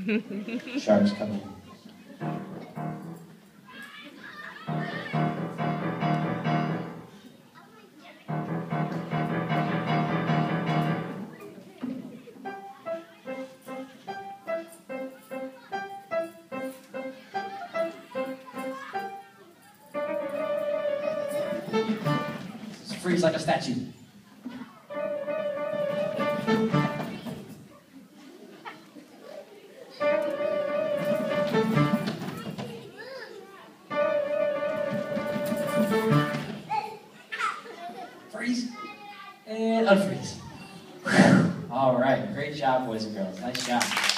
Sharks coming. Freeze like a statue. Freeze and unfreeze. All right, great job, boys and girls. Nice job.